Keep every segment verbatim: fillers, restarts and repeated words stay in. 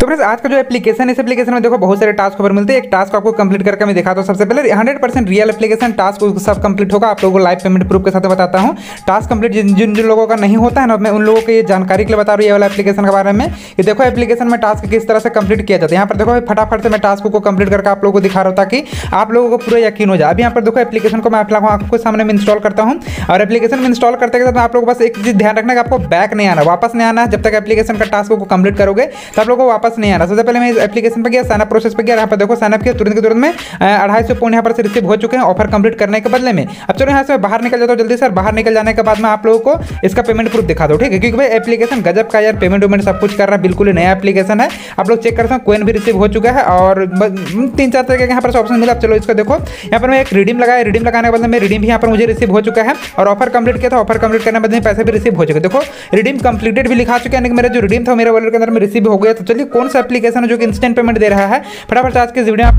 Friends आज का जो एप्लीकेशन इस एप्लीकेशन में देखो बहुत सारे टास्क पर मिलते हैं। एक टास्क आपको कंप्लीट करके मैं दिखाता हूँ। सबसे पहले hundred percent real application task सब कंप्लीट होगा। आप लोगों को लाइव पेमेंट प्रूफ के साथ बताता हूँ। टास्क कंप्लीट जिन जिन जिन लोगों का नहीं होता है ना, मैं उन लोगों को ये जानकारी के लिए बता रहा हूँ ये वाला एप्लीकेशन के बारे में कि देखो एप्लीकेशन में टास्क किस तरह से कंप्लीट किया जाता है। यहाँ पर देखो फटाफट से मैं टास्क को कंप्लीट करके आप लोगों को दिखा रहा हूँ ताकि आप लोगों को पूरा यकीन हो जाए। अभी यहाँ पर देखो एप्लीकेशन को मैं आपको सामने में इंस्टॉल करता हूँ और एप्लीकेशन में इंस्टॉल करते के साथ आप लोगों को बस एक चीज ध्यान रखना कि आपको बैक नहीं आना, वापस नहीं आना। जब तक एप्लीकेशन का टास्क को कंप्लीट करोगे तो आप लोगों को वापस नहीं आना। सबसे पहले मैं इस एप्लीकेशन पर गया, साइनअप प्रोसेस पर गया। यहाँ पर देखो साइनअप किया, तुरंत के तुरंत में अढ़ाई सौ पॉइंट यहाँ पर से रिसीव हो चुके हैं ऑफर कंप्लीट करने के बदले में। अब चलो यहाँ से बाहर निकल जाता हूँ जल्दी सर। बाहर निकल जाने के बाद में आप लोगों को इसका पेमेंट प्रूफ दिखा दो, ठीक है, क्योंकि भाई एप्लीकेशन गजब का यार पेमेंट वेमेंट सब कुछ कर रहा है। बिल्कुल ही नया एप्लीकेशन है। आप लोग चेक कर सकते हैं, कोइन भी रिसीव हो चुका है और तीन चार तरह के यहाँ पर ऑप्शन मिला। चलो इसको देखो, यहाँ पर मैं एक रिडीम लगाया, रिडीम लगाने के बाद में रिडीम भी यहाँ पर मुझे रिसीव हो चुका है और ऑफर कंप्लीट किया था। ऑफर कंप्लीट करने के बाद में पैसे भी रिसीव हो चुके। देखो रिडीम कंप्लीटेड भी लिखा चुका है, यानी कि मेरा जो रिडीम था मेरे वॉलेट के अंदर में रिसीव हो गया। तो चलिए कौन सा एप्लीकेशन है जो कि इंस्टेंट पेमेंट दे रहा है, फटाफट आज के वीडियो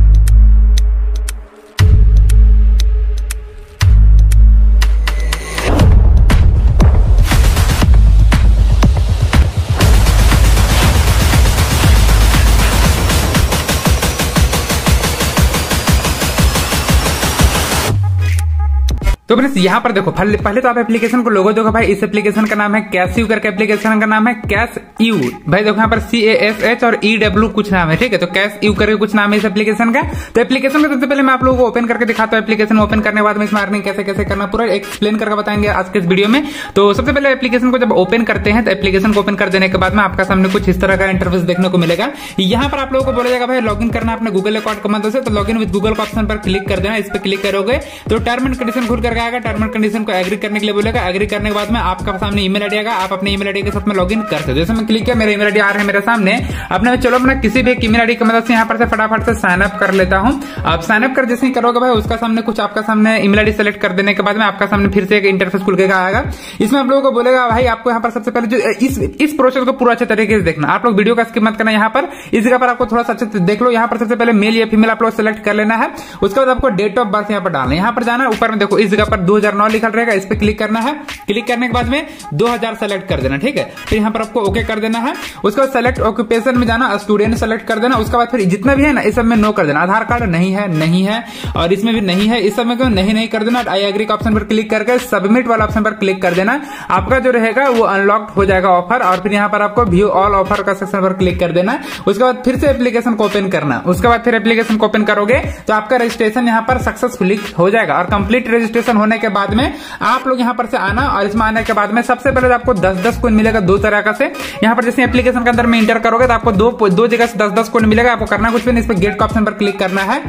तो फ्रेंड्स यहाँ पर देखो पहले पहले तो आप एप्लीकेशन को लोगो देखो भाई। इस एप्लीकेशन का नाम है कैश यू करके एप्लीकेशन का नाम है कैश यू भाई। देखो यहाँ पर सी ए एस एच और ई डब्ल्यू कुछ नाम है, ठीक है। तो कैश यू करके कुछ नाम है इस एप्लीकेशन का। तो एप्लीकेशन को सबसे पहले मैं आप लोगों को ओपन करके दिखाता हूँ। एप्लीकेशन ओपन करने के बाद में इसमें अर्निंग कैसे कैसे करना पूरा एक्सप्लेन करके बताएंगे आज के इस वीडियो में। तो सबसे पहले एप्लीकेशन को जब ओपन करते हैं तो एप्लीकेशन को ओपन कर देने के बाद में आपका सामने कुछ इस तरह का इंटरफेस देखने को मिलेगा। यहाँ पर आप लोगों को बोला जाएगा भाई लॉगिन करना अपने गूगल अकाउंट की मदद से। तो लॉगिन विद गूगल का ऑप्शन पर क्लिक कर देना। इस पर क्लिक करोगे तो टर्म एंड कंडीशन खुल करके आएगा। टर्म एंड कंडीशन को एग्री करने के लिए बोलेगा। एग्री करने के बाद में आपका सामने ईमेल आईडी आएगा। आप अपने ईमेल आईडी के साथ में लॉगिन कर सकते हो। जैसे मैं क्लिक किया मेरा ईमेल आईडी आ रहा है मेरे सामने। अपने चलो अपना किसी भी ईमेल आईडी की मदद से यहाँ पर से फटाफट से साइन अप कर लेता हूँ। आप साइन अप कर जैसे ही करोगे भाई उसका सामने कुछ आपका सामने ईमेल आईडी सेलेक्ट कर देने के बाद में आपका सामने फिर से एक इंटरफेस खुल के आएगा। इसमें आप लोगों को बोलेगा भाई आपको यहाँ पर सबसे पहले जो इस इस प्रोसेस को पूरा अच्छे तरीके से देखना। आप लोग वीडियो का स्किप मत करना। यहाँ पर इस जगह पर आपको थोड़ा सा अच्छे से देख लो। यहाँ पर सबसे पहले मेल या फीमेल आप लोग सेलेक्ट कर लेना है। उसके बाद आपको डेट ऑफ बर्थ यहाँ पर डालना है। यहाँ पर जाना ऊपर में देखो इस जगह पर दो हजार नौ लिखा रहेगा, इस पर क्लिक करना है। क्लिक करने के बाद में दो हजार सेलेक्ट कर देना, ठीक है। फिर यहाँ पर आपको ओके कर देना है। उसके बाद सेलेक्ट ऑक्यूपेशन में जाना, स्टूडेंट सेलेक्ट कर देना। उसके बाद फिर जितना भी है ना इस सब में नो कर देना। आधार कार्ड नहीं है नहीं है और इसमें भी नहीं है, इस सब में क्यों नहीं नहीं कर देना। आई एग्री का ऑप्शन पर क्लिक करके सबमिट वाला ऑप्शन पर क्लिक कर देना। आपका जो रहेगा वो अनलॉक्ड हो जाएगा ऑफर। और फिर यहाँ पर आपको व्यू ऑल ऑफर का सेक्शन पर क्लिक कर देना। उसके बाद फिर से एप्लीकेशन को ओपन करना। उसके बाद फिर एप्लीकेशन को ओपन करोगे तो आपका रजिस्ट्रेशन यहाँ पर सक्सेसफुली हो जाएगा। और कंप्लीट रजिस्ट्रेशन होने के बाद में आप लोग यहाँ पर से आना और इसमें आने के बाद में सबसे पहले आपको दस दस कोइन मिलेगा दो तरह से। यहाँ पर जैसे एप्लीकेशन के अंदर में इंटर करोगे तो आपको दो दो जगह से दस दस कोइन मिलेगा। आपको करना कुछ भी नहीं, इस पर गेट का ऑप्शन पर क्लिक करना है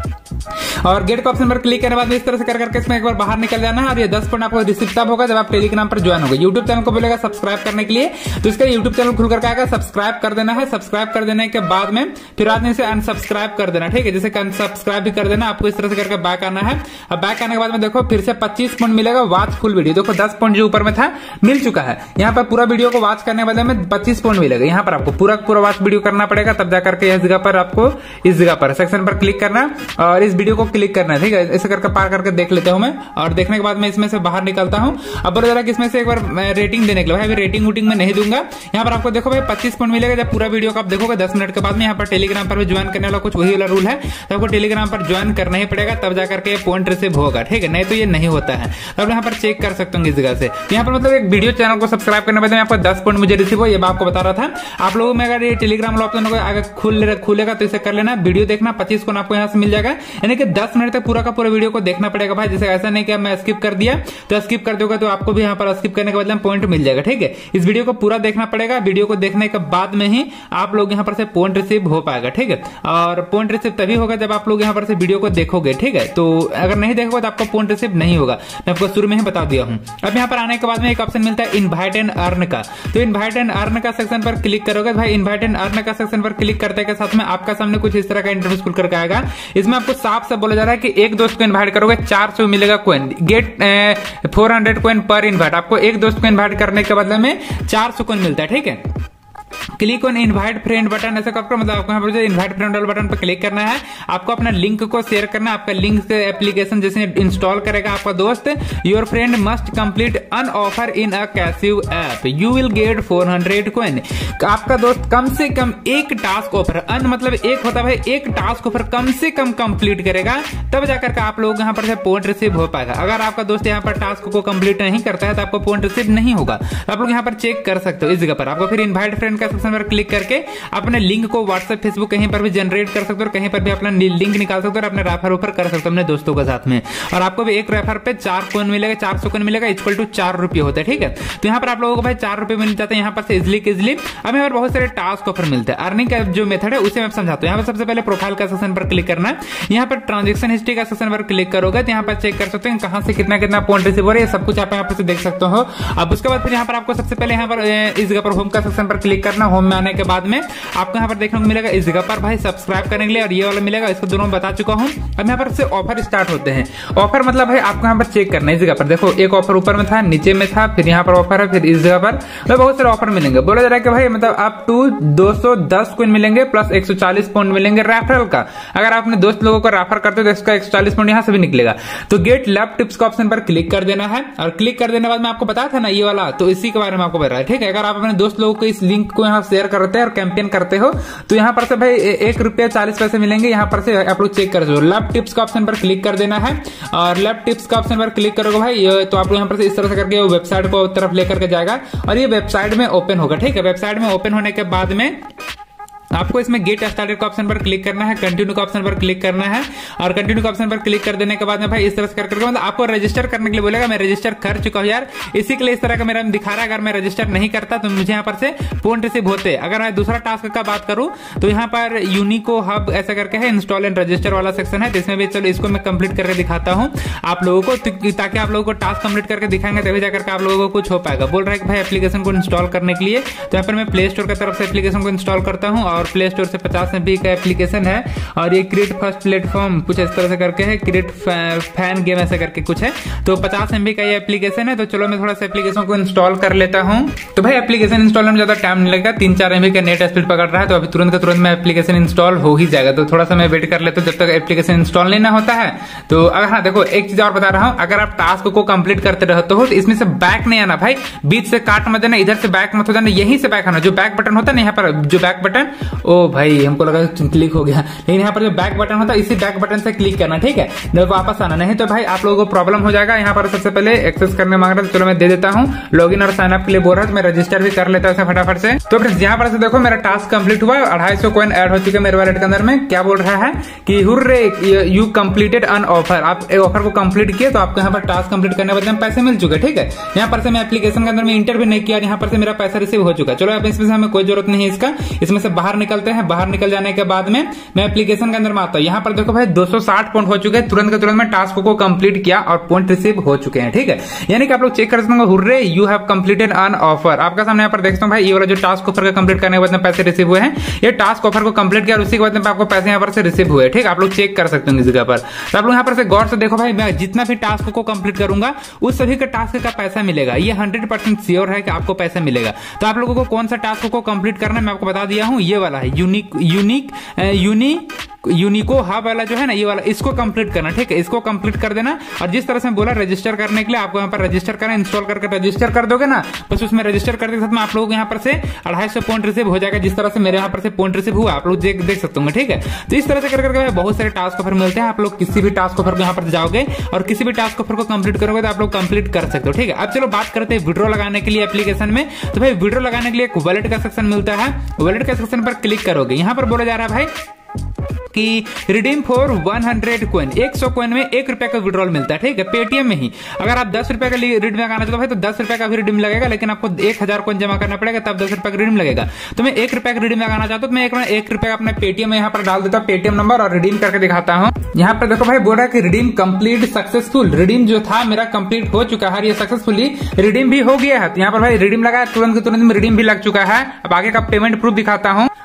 और गेट का ऑप्शन पर क्लिक करने के बाद इस तरह से कर करके इसमें एक बार बाहर निकल जाना है। और ये दस पॉइंट आपको रिसीव तब होगा जब आप टेलीग्राम पर ज्वाइन होगा। यूट्यूब चैनल को बोलेगा सब्सक्राइब करने के लिए, तो इसका यूट्यूब चैनल खुल करके आएगा, सब्सक्राइब कर देना है। सब्सक्राइब कर देने के बाद में फिर आदमी से अनसब्सक्राइब कर देना, ठीक है। जैसे अनसब्सक्राइब भी कर देना। आपको इस तरह से करके बैक आना है। अब बैक आने के बाद में देखो फिर से पच्चीस पॉइंट मिलेगा वॉच फुल वीडियो। देखो दस पॉइंट जो ऊपर में था मिल चुका है। यहाँ पर पूरा वीडियो को वॉच करने वाले में पच्चीस पॉइंट मिलेगा। यहाँ पर आपको पूरा पूरा वॉच वीडियो करना पड़ेगा, तब जाकर के इस जगह पर आपको इस जगह पर सेक्शन पर क्लिक करना और इस वीडियो को क्लिक करना है, ठीक है। ऐसे करके पार करके देख लेता हूं मैं। और देखने के बाद मैं इसमें से बाहर निकलता हूं। अब बोला जा रहा है कि इसमें से एक बार रेटिंग देने के लिए भाई रेटिंग वूटिंग में नहीं दूंगा। यहाँ पर आपको देखो भाई पच्चीस पॉइंट मिलेगा जब पूरा वीडियो को आप देखोगे दस मिनट के बाद में। यहाँ पर टेलीग्राम पर भी ज्वाइन करने वाला कुछ वही वाला रूल है, तो आपको टेलीग्राम पर ज्वाइन करना ही पड़ेगा तब जाकर के पॉइंट रिसीव होगा, ठीक है। नहीं तो ये नहीं होता है। अब यहाँ पर चेक कर सकते हो इस जगह से। यहाँ पर मतलब एक वीडियो चैनल को सब्सक्राइब करने के बाद आपको दस पॉइंट मुझे रिसीव हो, ये आपको बता रहा था। आप लोगों में अगर ये टेलीग्राम वाला ऑप्शन अगर खुल खुलेगा तो इसे कर लेना। वीडियो देखना पच्चीस को आपको यहाँ से मिल जाएगा, यानी कि दस मिनट तक पूरा का पूरा वीडियो को देखना पड़ेगा भाई। जैसे ऐसा नहीं कि मैं स्किप कर दिया तो स्किप कर दोगे तो आपको भी यहाँ पर स्किप करने के बदले पॉइंट मिल जाएगा, ठीक है। इस वीडियो को पूरा देखना पड़ेगा। वीडियो को देखने के बाद में ही आप लोग यहाँ पर से पॉइंट रिसीव हो पाएगा, ठीक है। और पॉइंट रिसीव तभी होगा जब आप लोग यहाँ पर से वीडियो को देखोगे, ठीक है। तो अगर नहीं देखोगे तो आपको पॉइंट रिसीव नहीं होगा, मैं आपको शुरू में ही बता दिया हूँ। अब यहाँ पर आने के बाद में एक ऑप्शन मिलता है इनवाइट एंड अर्न का। तो इनवाइट एंड अर्न का सेक्शन पर क्लिक करोगे भाई। इनवाइट एंड अर्न का सेक्शन पर क्लिक करते के साथ में आपका सामने कुछ इस तरह का इंटरफेस खुल करके आएगा। इसमें आपको साफ से बोला जा रहा है कि एक दोस्त को इनवाइट करोगे चार सौ मिलेगा coin. Get four hundred coin पर इनवाइट। आपको एक दोस्त को इनवाइट करने के बदले में चार सौ कोइन मिलता है, ठीक है। Click on invite friend button, ऐसा करके मतलब आपको यहाँ पर जो इनवाइट फ्रेंड वाले बटन पर क्लिक करना है। आपको अपना लिंक को शेयर करना है। आपका लिंक से एप्लीकेशन जैसे इंस्टॉल करेगा आपका दोस्त, your friend must complete an offer in a cashive app, you will get four hundred coin. आपका दोस्त कम से कम एक टास्क ऑफर, अन मतलब एक होता है एक टास्क ऑफर कम से कम कंप्लीट करेगा, तब जाकर के आप लोग यहाँ पर से पॉइंट रिसीव हो पाएगा। अगर आपका दोस्त यहाँ पर टास्क को कंप्लीट नहीं करता है तो आपको पॉइंट रिसीव नहीं होगा। आप लोग यहाँ पर चेक कर सकते हो इस जगह पर। आपको फिर इनवाइट फ्रेंड का सेक्शन पर क्लिक करके अपने लिंक को व्हाट्सएप फेसबुक कहीं पर भी जनरेट कर सकते हो और कहीं पर भी अपना लिंक निकाल सकते हो और अपने रेफर ऊपर कर सकते हो अपने दोस्तों के साथ में। और आपको भी एक रेफर पे चार कॉइन मिलेगा, चार सौ कॉइन मिलेगा, इक्वल टू चार रुपये होता है। ठीक है, तो यहाँ पर आप लोगों को भाई चार रुपये मिल जाते हैं यहाँ पर से इजिली इजिली। अब यहाँ पर बहुत सारे टास्क ऑफर मिलते हैं। अर्निंग का जो मेथड है उसे मैं समझाता हूँ। यहाँ पर सबसे पहले प्रोफाइल का सेक्शन पर क्लिक करना है। यहाँ पर ट्रांजेक्शन हिस्ट्री का सेक्शन पर क्लिक करोगे तो यहाँ पर चेक कर सकते हैं कहाँ से कितना कितना पॉइंट रिसीव हो रहा है, सब कुछ आप यहाँ पर से देख सकते हो। अब उसके बाद फिर यहाँ पर आपको सबसे पहले यहाँ पर इस जगह पर होम का सेक्शन पर क्लिक करना। होम में आने के बाद में आपको यहाँ पर देखने को मिलेगा इस जगह पर भाई सब्सक्राइब करने के लिए, और ये वाला मिलेगा, इसको दोनों बता चुका हूँ। अब यहाँ पर से ऑफर स्टार्ट होते हैं। ऑफर मतलब भाई आपको यहाँ पर चेक करना है इस जगह पर। देखो एक ऑफर ऊपर में था, नीचे में था, फिर यहाँ पर ऑफर है, फिर इस जगह पर तो बहुत सारे ऑफर मिलेंगे। बोला जा रहा है कि भाई मतलब अप टू दो सौ दस कॉइन मिलेंगे प्लस एक सौ चालीस पॉइंट मिलेंगे रेफरल का। अगर आप अपने दोस्त लोगों को रेफर करते हो तो इसका एक सौ चालीस पॉइंट यहाँ से भी निकलेगा। तो गेट लैब टिप्स का ऑप्शन पर क्लिक कर देना है, और क्लिक कर देने के बाद में आपको बताया था ना ये वाला, तो इसी के बारे में आपको बता रहा है। ठीक है, अगर आप अपने दोस्त लोगों को इस लिंक को यहाँ शेयर करते हैं और कैंपेन करते हो तो यहाँ पर से भाई एक रुपया चालीस पैसे मिलेंगे। यहाँ पर से आप लोग चेक कर दो। लैब टिप्स का ऑप्शन पर क्लिक कर देना है, और लैब टिप्स का ऑप्शन पर क्लिक करोगे भाई तो आप लोग यहाँ पर से इस तरह से करके वेबसाइट को तरफ लेकर के जाएगा, और ये वेबसाइट में ओपन होगा। ठीक है, वेबसाइट में ओपन होने के बाद में आपको इसमें गेट स्टार्टेड का ऑप्शन पर क्लिक करना है, कंटिन्यू का ऑप्शन पर क्लिक करना है, और कंटिन्यू का ऑप्शन पर क्लिक कर देने के बाद में भाई इस तरह से कर करके मतलब आपको रजिस्टर करने के लिए बोलेगा। मैं रजिस्टर कर चुका हूं यार, इसी के लिए इस तरह का मेरा दिखा रहा है। अगर मैं रजिस्टर नहीं करता तो मुझे यहाँ पर से पॉइंट रिसीव होते। अगर मैं दूसरा टास्क का बात करूं तो यहाँ पर यूनिको हब ऐसा करके है, इंस्टॉल एंड रजिस्टर वाला सेक्शन है, जिसमें भी चलो इसको मैं कंप्लीट करके दिखाता हूँ आप लोगों को, ताकि आप लोगों को टास्क कंप्लीट करके दिखाएंगे तभी जाकर आप लोगों को कुछ हो पाएगा। बोल रहा है कि भाई एप्लीकेशन को इंस्टॉल करने के लिए, तो यहाँ पर मैं प्ले स्टोर की तरफ से एप्लीकेशन को इंस्टॉल करता हूँ, और प्ले स्टोर से पचास एमबी का एप्लीकेशन है, और ये क्रिएट फर्स्ट प्लेटफॉर्म कुछ इस तरह से करके है, क्रिएट फैन गेम ऐसा करके कुछ है, तो पचास एमबी का ये एप्लीकेशन है। तो चलो मैं थोड़ा सा एप्लीकेशन को इंस्टॉल कर लेता हूं। तो भाई एप्लीकेशन इंस्टॉल में ज्यादा टाइम नहीं लगेगा, तीन चार एमबी का नेट स्पीड पकड़ रहा है, तो अभी तुरंत का तुरंत में एप्लीकेशन इंस्टॉल हो ही जाएगा। तो थोड़ा सा मैं वेट कर लेता हूं जब तक एप्लीकेशन इंस्टॉल नहीं ना होता है। तो अगर हाँ देखो एक चीज और बता रहा हूँ, अगर आप टास्क को कंप्लीट करते रहते हो तो इसमें से बैक नहीं आना भाई, बीच से काट मत देना, इधर से बैक मत हो जाना, यहीं से बैक आना। जो बैक बटन होता है ना यहाँ पर, जो बैक बटन, ओ भाई हमको लगा क्लिक हो गया, लेकिन यहाँ पर जो बैक बटन होता है इसी बैक बटन से क्लिक करना। ठीक है, जब वापस आना, नहीं तो भाई आप लोगों को प्रॉब्लम हो जाएगा। यहाँ पर सबसे पहले एक्सेस करने मांग रहा है, तो चलो मैं दे देता हूँ। लॉगिन और साइन अप के लिए बोल रहा है, तो मैं रजिस्टर भी कर लेता हूँ फटाफट से। तो फ्रेंड्स यहाँ पर से देखो मेरा टास्क कंप्लीट हुआ, अढ़ाई सौ कॉइन ऐड हो चुके मेरे वॉलेट के अंदर में। क्या बोल रहा है कि hurray you completed an offer, आप ऑफर को कंप्लीट किए तो आपको यहाँ पर टास्क कंप्लीट करने के बाद पैसे मिल चुके। ठीक है, यहाँ पर से मैं एप्लीकेशन के अंदर में इंटर भी नहीं किया, यहाँ पर से मेरा पैसा रिसीव हो चुका। चलो अब इसमें से हमें कोई जरूरत नहीं है इसका, इसमें से बाहर निकलते हैं। बाहर निकल जाने के बाद में मैं एप्लीकेशन के अंदर में आता हूं। यहाँ पर देखो भाई दो सौ साठ पॉइंट हो चुके हैं, तुरंत के तुरंत में टास्क को कंप्लीट किया और पॉइंट रिसीव हो चुके हैं। ठीक है, यानी कि आप लोग चेक कर सकते हैं, hurray you have completed an offer. आपका सामने यहाँ पर देखता हूँ भाई ये वाला जो टास्क ऑफर का कंप्लीट करने के बाद में पैसे रिसीव हुए हैं, ये टास्क ऑफर को कंप्लीट किया और उसी के बाद में आपको पैसे यहाँ पर से रिसीव हुए। ठीक है, आप लोग चेक कर सकते हैं इस जगह पर। तो आप लोग यहाँ पर से गौर से देखो भाई, मैं जितना भी टास्क को कंप्लीट करूंगा उस सभी का टास्क का पैसा मिलेगा, ये हंड्रेड परसेंट श्योर है कि आपको पैसा मिलेगा। तो आप लोगों को कौन सा टास्क को कंप्लीट करना है मैं आपको बता दिया हूँ, ये वाला है unique unique unique unico hub वाला जो है ना, ये वाला, इसको कंप्लीट करना। ठीक है, इसको कंप्लीट कर देना। और जिस तरह से बोला रजिस्टर करने के लिए, आपको यहाँ पर रजिस्टर करना, इंस्टॉल करके रजिस्टर कर दोगे ना, बस उसमें रजिस्टर करने के साथ में आप लोगों को यहाँ पर से अढ़ाई सौ पॉइंट रिसीव हो जाएगा, जिस तरह से मेरे यहाँ पर से पॉइंट रिसीव हुआ आप लोग देख देख सकते होंगे। ठीक है, तो इस तरह से कर करके बहुत सारे टास्क ऑफर मिलते हैं। आप लोग किसी भी टास्क ऑफर को यहाँ पर जाओगे और किसी भी टास्क ऑफर को कंप्लीट करोगे तो आप लोग कंप्लीट कर सकते हो। ठीक है, अब चलो बात करते हैं विड्रॉ लगाने के लिए एप्लीकेशन में। तो भाई विड्रॉ लगाने के लिए एक वॉलेट का सेक्शन मिलता है, वॉलेट का सेक्शन पर क्लिक करोगे। यहाँ पर बोला जा रहा है भाई कि रिडीम फॉर सौ कॉइन, सौ कॉइन में एक रुपए का विड्रॉल मिलता है। ठीक है, पेटीएम में ही। अगर आप दस रुपए का रिडीम लगाना चाहते हो भाई तो दस रुपए का भी रिडीम लगेगा, लेकिन आपको एक हजार कॉइन जमा करना पड़ेगा तब दस रुपए का रिडीम लगेगा। तो मैं एक रुपए का रिडीम लगाना चाहता हूँ तो मैं एक, एक रुपए का अपना पेटीएम में यहाँ पर डाल देता हूँ, पेटीएम नंबर, और रिडीम करके दिखाता हूँ। यहाँ पर देखो भाई बोल रहा है कि रिडीम कंप्लीट सक्सेसफुल, रिडीम जो था मेरा कंप्लीट हो चुका है, ये सक्सेसफुली रिडीम भी हो गया है। तो यहाँ पर भाई रिडीम लगा, तुरंत तुरंत में रिडीम भी लग चुका है। अब आगे का पेमेंट प्रूफ दिखाता हूँ।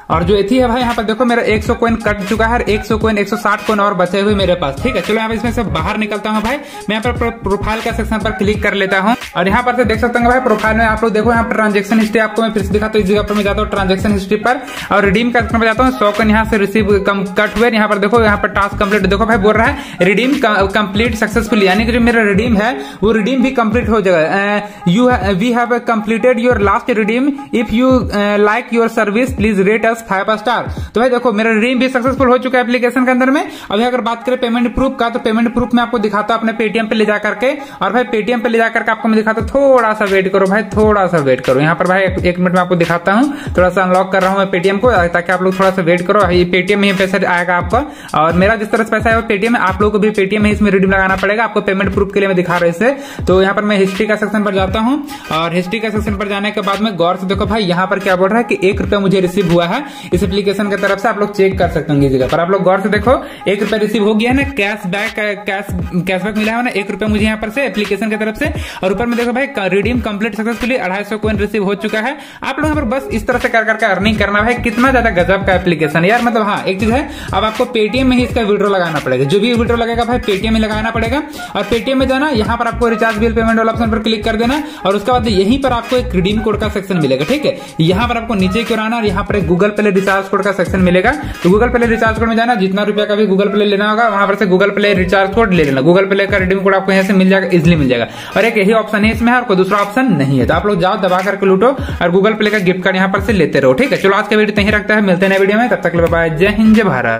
और जो एथी है भाई यहाँ पर देखो मेरा एक सौ कोइन कट चुका है, एक सौ कोइन एक सौ साठ कोइन और बचे हुए मेरे पास। ठीक है, चलो यहाँ पर इसमें से बाहर निकलता हूँ भाई। मैं यहाँ पर प्रोफाइल का सेक्शन पर क्लिक कर लेता हूँ और यहाँ पर से देख सकते हैं भाई प्रोफाइल में आप लोग देखो यहाँ पर ट्रांजेक्शन हिस्ट्री आपको मैं फिर से दिखाता हूँ। इस जगह पर मैं जाता हूँ ट्रांजेक्शन हिस्ट्री पर और रिडीम का सेक्शन पर जाता हूँ। सौ कोइन यहाँ से रिसीव कट हुए। यहाँ पर देखो यहाँ पर टास्क कंप्लीट देखो भाई बोल रहा है रिडीम कंप्लीट सक्सेसफुली, यानी कि जो मेरा रिडीम है वो रिडीम भी कंप्लीट हो जाएगा। You we have completed your last redeem, if you like your service please rate us five star. तो भाई देखो मेरा रिडीम भी सक्सेसफुल हो चुका है एप्लीकेशन के अंदर में। अभी अगर बात करें पेमेंट प्रूफ का, तो पेमेंट प्रूफ में आपको दिखाता हूं अपने पेटीएम पे ले जाकर के। और भाई पेटीएम पे ले जाकर के आपको मैं दिखाता हूं, थोड़ा सा वेट करो भाई, थोड़ा सा वेट करो। यहाँ पर भाई एक, एक मिनट में आपको दिखाता हूँ, थोड़ा सा अनलॉक कर रहा हूँ मैं पेटीएम को, ताकि आप लोग थोड़ा सा वेट करो। ये पेटीएम में पैसा आएगा आपका, और मेरा जिस तरह से पैसा है पेटीएम में, आप लोग को भी पेटीएम में इसमें रिडीम लगाना पड़ेगा आपको पेमेंट प्रूफ के लिए मैं दिखा रहा हूं इसे। तो यहाँ पर मैं हिस्ट्री का सेक्शन पर जाता हूँ और हिस्ट्री का सेक्शन पर जाने के बाद में गौर से देखो भाई यहाँ पर क्या बोल रहा है कि एक रुपया मुझे रिसीव हुआ है इस एप्लीकेशन की तरफ से। आप लोग चेक कर सकते हैं जगह पर, आप लोग गौर से देखो एक रुपया रिसीव हो गया है ना, कैश बैक कैश कैशबैक मिला है ना एक रुपया मुझे यहाँ पर से एप्लीकेशन की तरफ से। और ऊपर में देखो भाई रिडीम कंप्लीट सक्सेसफुली अढ़ाई सौ कोइन रिसीव हो चुका है। आप लोग यहाँ पर बस इस तरह से कर करके अर्निंग करना है। कितना ज्यादा गजब का एप्लीकेशन यार, मतलब हाँ एक चीज है, अब आपको पेटीएम में ही इसका विड्रॉ लगाना पड़ेगा। जो भी विड्रॉ लगेगा भाई पेटीएम में लगाना पड़ेगा। और पेटीएम में जाना, यहाँ पर आपको रिचार्ज बिल पेमेंट वाला ऑप्शन पर क्लिक कर देना और उसके बाद यहीं पर आपको एक रिडीम कोड का सेक्शन मिलेगा। ठीक है, यहाँ पर आपको नीचे क्यों आना और यहाँ पर एक गूगल प्ले रिचार्ज कोड का सेक्शन मिलेगा। तो गूगल प्ले रिचार्ज कोड में जाना, जितना रुपया का भी गूगल प्ले लेना होगा वहां पर से गूगल प्ले रिचार्ज कोड ले लेना। गूगल प्ले का रिडीम कोड आपको यहाँ से मिल जाएगा, इजिली मिल जाएगा। और एक यही ऑप्शन है इसमें और कोई दूसरा ऑप्शन नहीं है। तो आप लोग जाओ दबा करके लूटो और गूगल प्ले का गिफ्ट कार्ड यहाँ पर से लेते रहो। ठीक है, चलो आज का वीडियो यहीं रखता है, मिलते हैं नए वीडियो में, तब तक बाय, जय हिंद जय भारत।